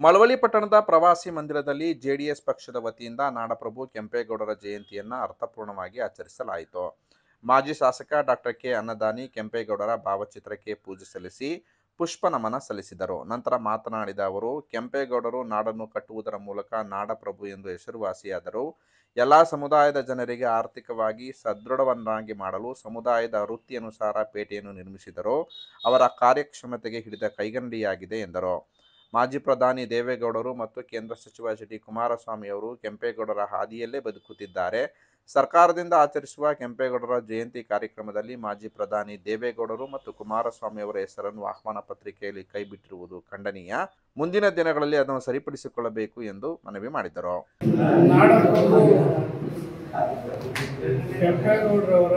ಮಳವಳ್ಳಿ ಪಟ್ಟಣದ ಪ್ರವಾಸಿ ಮಂದಿರದಲ್ಲಿ ಜೆಡಿಎಸ್ ಪಕ್ಷದ ವತಿಯಿಂದ ನಾಡಪ್ರಭು ಕೆಂಪೇಗೌಡರ ಜಯಂತಿಯನ್ನು ಅರ್ಥಪೂರ್ಣವಾಗಿ ಆಚರಿಸಲಾಯಿತು. ಮಾಜಿ ಶಾಸಕ ಡಾಕ್ಟರ್ ಕೆ ಅನ್ನದಾನಿ ಕೆಂಪೇಗೌಡರ ಭಾವಚಿತ್ರಕ್ಕೆ ಪೂಜೆ ಸಲ್ಲಿಸಿ ಪುಷ್ಪ ನಮನ ಸಲ್ಲಿಸಿದರು. ನಂತರ ಮಾತನಾಡಿದ ಅವರು, ಕೆಂಪೇಗೌಡರು ನಾಡನ್ನು ಕಟ್ಟುವುದರ ಮೂಲಕ ನಾಡಪ್ರಭು ಎಂದು ಹೆಸರುವಾಸಿಯಾದರು. ಎಲ್ಲ ಸಮುದಾಯದ ಜನರಿಗೆ ಆರ್ಥಿಕವಾಗಿ ಸದೃಢವನ್ನಾಗಿ ಮಾಡಲು ಸಮುದಾಯದ ವೃತ್ತಿಯನುಸಾರ ಪೇಟೆಯನ್ನು ನಿರ್ಮಿಸಿದರು. ಅವರ ಕಾರ್ಯಕ್ಷಮತೆಗೆ ಹಿಡಿದ ಕೈಗನ್ನಡಿಯಾಗಿದೆ ಎಂದರು. ಮಾಜಿ ಪ್ರಧಾನಿ ದೇವೇಗೌಡರು ಮತ್ತು ಕೇಂದ್ರ ಸಚಿವ ಎಚ್ ಡಿ ಕುಮಾರಸ್ವಾಮಿ ಅವರು ಕೆಂಪೇಗೌಡರ ಹಾದಿಯಲ್ಲೇ ಬದುಕುತ್ತಿದ್ದಾರೆ. ಸರ್ಕಾರದಿಂದ ಆಚರಿಸುವ ಕೆಂಪೇಗೌಡರ ಜಯಂತಿ ಕಾರ್ಯಕ್ರಮದಲ್ಲಿ ಮಾಜಿ ಪ್ರಧಾನಿ ದೇವೇಗೌಡರು ಮತ್ತು ಕುಮಾರಸ್ವಾಮಿ ಅವರ ಹೆಸರನ್ನು ಆಹ್ವಾನ ಪತ್ರಿಕೆಯಲ್ಲಿ ಕೈಬಿಟ್ಟಿರುವುದು ಖಂಡನೀಯ. ಮುಂದಿನ ದಿನಗಳಲ್ಲಿ ಅದನ್ನು ಸರಿಪಡಿಸಿಕೊಳ್ಳಬೇಕು ಎಂದು ಮನವಿ ಮಾಡಿದರು. ಕೆಂಪೇಗೌಡರವರ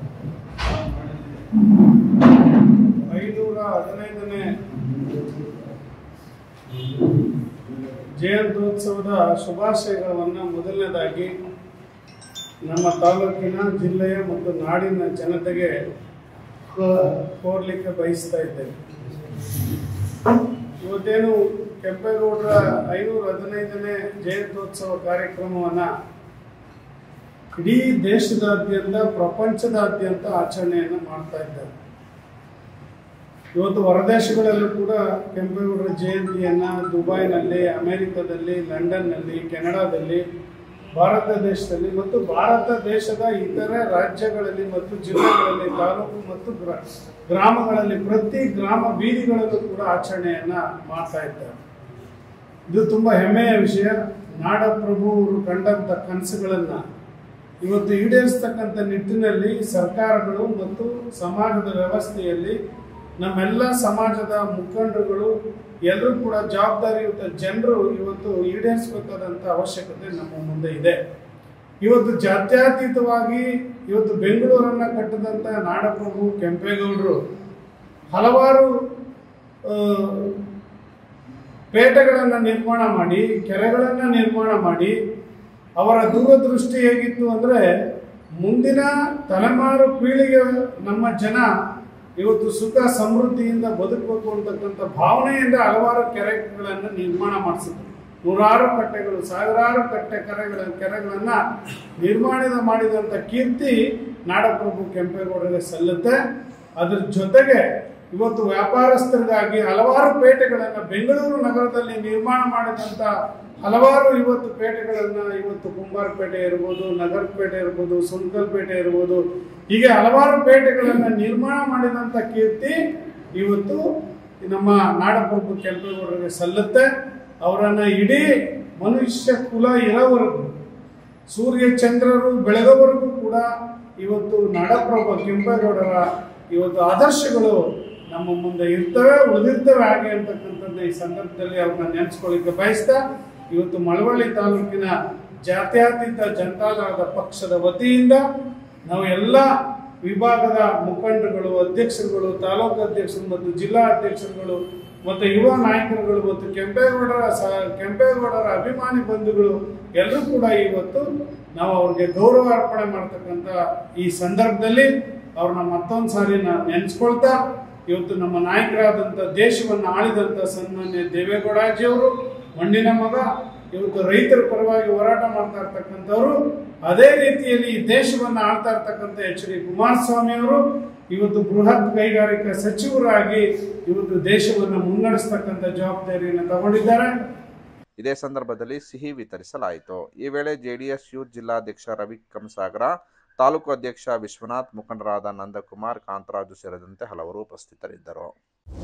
515ನೇ ಜಯಂತ್ಯೋತ್ಸವದ ಶುಭಾಶಯಗಳನ್ನು ಮೊದಲನೇದಾಗಿ ನಮ್ಮ ತಾಲೂಕಿನ, ಜಿಲ್ಲೆಯ ಮತ್ತು ನಾಡಿನ ಜನತೆಗೆ ಕೋರಲಿಕ್ಕೆ ಬಯಸ್ತಾ ಇದ್ದೇವೆ. ಇವತ್ತೇನು ಕೆಂಪೇಗೌಡರ 515ನೇ ಜಯಂತ್ಯೋತ್ಸವ ಕಾರ್ಯಕ್ರಮವನ್ನು ಇಡೀ ದೇಶದಾದ್ಯಂತ, ಪ್ರಪಂಚದಾದ್ಯಂತ ಆಚರಣೆಯನ್ನು ಮಾಡ್ತಾ ಇದ್ದಾರೆ. ಇವತ್ತು ಹೊರದೇಶಗಳಲ್ಲೂ ಕೂಡ ಕೆಂಪೇಗೌಡರ ಜಯಂತಿಯನ್ನು ದುಬೈನಲ್ಲಿ, ಅಮೆರಿಕದಲ್ಲಿ, ಲಂಡನ್ನಲ್ಲಿ, ಕೆನಡಾದಲ್ಲಿ, ಭಾರತ ದೇಶದಲ್ಲಿ ಮತ್ತು ಭಾರತ ದೇಶದ ಇತರೆ ರಾಜ್ಯಗಳಲ್ಲಿ ಮತ್ತು ಜಿಲ್ಲೆಗಳಲ್ಲಿ, ತಾಲೂಕು ಮತ್ತು ಗ್ರಾಮಗಳಲ್ಲಿ, ಪ್ರತಿ ಗ್ರಾಮ ಬೀದಿಗಳಲ್ಲೂ ಕೂಡ ಆಚರಣೆಯನ್ನು ಮಾಡ್ತಾ ಇದ್ದಾರೆ. ಇದು ತುಂಬ ಹೆಮ್ಮೆಯ ವಿಷಯ. ನಾಡಪ್ರಭು ಅವರು ಕಂಡಂಥ ಕನಸುಗಳನ್ನು ಇವತ್ತು ಈಡೇರಿಸ್ತಕ್ಕಂಥ ನಿಟ್ಟಿನಲ್ಲಿ ಸರ್ಕಾರಗಳು ಮತ್ತು ಸಮಾಜದ ವ್ಯವಸ್ಥೆಯಲ್ಲಿ ನಮ್ಮೆಲ್ಲ ಸಮಾಜದ ಮುಖಂಡರುಗಳು ಎಲ್ಲರೂ ಕೂಡ ಜವಾಬ್ದಾರಿಯುತ ಜನರು ಇವತ್ತು ಈಡೇರಿಸಬೇಕಾದಂಥ ಅವಶ್ಯಕತೆ ನಮ್ಮ ಮುಂದೆ ಇದೆ. ಇವತ್ತು ಜಾತ್ಯತೀತವಾಗಿ ಇವತ್ತು ಬೆಂಗಳೂರನ್ನು ಕಟ್ಟಿದಂಥ ನಾಡಪ್ರಭು ಕೆಂಪೇಗೌಡರು ಹಲವಾರು ಪೇಟೆಗಳನ್ನು ನಿರ್ಮಾಣ ಮಾಡಿ, ಕೆರೆಗಳನ್ನು ನಿರ್ಮಾಣ ಮಾಡಿ, ಅವರ ದೂರದೃಷ್ಟಿ ಹೇಗಿತ್ತು ಅಂದರೆ ಮುಂದಿನ ತಲೆಮಾರು ಪೀಳಿಗೆ ನಮ್ಮ ಜನ ಇವತ್ತು ಸುಖ ಸಮೃದ್ಧಿಯಿಂದ ಬದುಕಬೇಕು ಅಂತಕ್ಕಂಥ ಭಾವನೆಯಿಂದ ಹಲವಾರು ಕೆರೆಗಳನ್ನು ನಿರ್ಮಾಣ ಮಾಡಿಸಿದ್ರು. ನೂರಾರು ಕಟ್ಟೆಗಳು, ಸಾವಿರಾರು ಕೆರೆಗಳನ್ನು ನಿರ್ಮಾಣ ಮಾಡಿದಂಥ ಕೀರ್ತಿ ನಾಡಪ್ರಭು ಕೆಂಪೇಗೌಡರಿಗೆ ಸಲ್ಲುತ್ತೆ. ಅದರ ಜೊತೆಗೆ ಇವತ್ತು ವ್ಯಾಪಾರಸ್ಥರಿಗಾಗಿ ಹಲವಾರು ಪೇಟೆಗಳನ್ನು ಬೆಂಗಳೂರು ನಗರದಲ್ಲಿ ನಿರ್ಮಾಣ ಮಾಡಿದಂಥ ಹಲವಾರು ಇವತ್ತು ಪೇಟೆಗಳನ್ನು, ಇವತ್ತು ಕುಂಬಾರಪೇಟೆ ಇರ್ಬೋದು, ನಗರಪೇಟೆ ಇರ್ಬೋದು, ಸುಂಕಲ್ಪೇಟೆ ಇರ್ಬೋದು, ಹೀಗೆ ಹಲವಾರು ಪೇಟೆಗಳನ್ನು ನಿರ್ಮಾಣ ಮಾಡಿದಂಥ ಕೀರ್ತಿ ಇವತ್ತು ನಮ್ಮ ನಾಡಪ್ರಭು ಕೆಂಪೇಗೌಡರಿಗೆ ಸಲ್ಲುತ್ತೆ. ಅವರನ್ನು ಇಡೀ ಮನುಷ್ಯ ಕುಲ ಇರೋವರೆಗೂ, ಸೂರ್ಯ ಚಂದ್ರರು ಬೆಳಗೋವರೆಗೂ ಕೂಡ ಇವತ್ತು ನಾಡಪ್ರಭು ಕೆಂಪೇಗೌಡರ ಇವತ್ತು ಆದರ್ಶಗಳು ನಮ್ಮ ಮುಂದೆ ಇರ್ತವೆ, ಉಳಿದಿರ್ತವೆ ಹಾಗೆ ಅಂತಕ್ಕಂಥದ್ದು ಈ ಸಂದರ್ಭದಲ್ಲಿ ಅವ್ರನ್ನ ನೆನೆಸ್ಕೊಳ್ಳಿಕ್ಕೆ ಬಯಸ್ತಾ, ಇವತ್ತು ಮಳವಳ್ಳಿ ತಾಲೂಕಿನ ಜಾತ್ಯತೀತ ಜನತಾದಳದ ಪಕ್ಷದ ವತಿಯಿಂದ ನಾವು ಎಲ್ಲ ವಿಭಾಗದ ಮುಖಂಡರುಗಳು, ಅಧ್ಯಕ್ಷರುಗಳು, ತಾಲೂಕು ಅಧ್ಯಕ್ಷರು ಮತ್ತು ಜಿಲ್ಲಾ ಅಧ್ಯಕ್ಷರುಗಳು ಮತ್ತು ಯುವ ನಾಯಕರುಗಳು ಮತ್ತು ಕೆಂಪೇಗೌಡರ ಅಭಿಮಾನಿ ಬಂಧುಗಳು ಎಲ್ಲರೂ ಕೂಡ ಇವತ್ತು ನಾವು ಅವ್ರಿಗೆ ಗೌರವ ಅರ್ಪಣೆ ಮಾಡ್ತಕ್ಕಂಥ ಈ ಸಂದರ್ಭದಲ್ಲಿ ಅವ್ರನ್ನ ಮತ್ತೊಂದು ಸಾರಿ ನಾವು ನೆನೆಸ್ಕೊಳ್ತಾ, ಇವತ್ತು ನಮ್ಮ ನಾಯಕರಾದಂಥ, ದೇಶವನ್ನು ಆಳಿದಂಥ ಸನ್ಮಾನ್ಯ ದೇವೇಗೌಡಜಿಯವರು, ಮಣ್ಣಿನ ಮಗ, ಇವತ್ತು ರೈತರ ಪರವಾಗಿ ಹೋರಾಟ ಮಾಡ್ತಾ ಇರ್ತಕ್ಕಂಥವ್ರು, ಅದೇ ರೀತಿಯಲ್ಲಿ ಈ ದೇಶವನ್ನು ಆಳ್ತಾ ಇರ್ತಕ್ಕಂಥ ಎಚ್ ಡಿ ಕುಮಾರಸ್ವಾಮಿ ಅವರು ಇವತ್ತು ಬೃಹತ್ ಕೈಗಾರಿಕಾ ಸಚಿವರಾಗಿ ಇವತ್ತು ದೇಶವನ್ನು ಮುನ್ನಡೆಸ್ತಕ್ಕಂಥ ಜವಾಬ್ದಾರಿಯನ್ನು ತಗೊಂಡಿದ್ದಾರೆ. ಇದೇ ಸಂದರ್ಭದಲ್ಲಿ ಸಿಹಿ ವಿತರಿಸಲಾಯಿತು. ಈ ವೇಳೆ ಜೆಡಿಎಸ್ ಯೂತ್ ಜಿಲ್ಲಾಧ್ಯಕ್ಷ ರವಿ ಕಂಸಾಗರ, ತಾಲೂಕು ಅಧ್ಯಕ್ಷ ವಿಶ್ವನಾಥ್, ಮುಖಂಡರಾದ ನಂದಕುಮಾರ್, ಕಾಂತರಾಜು ಸೇರಿದಂತೆ ಹಲವರು ಉಪಸ್ಥಿತರಿದ್ದರು.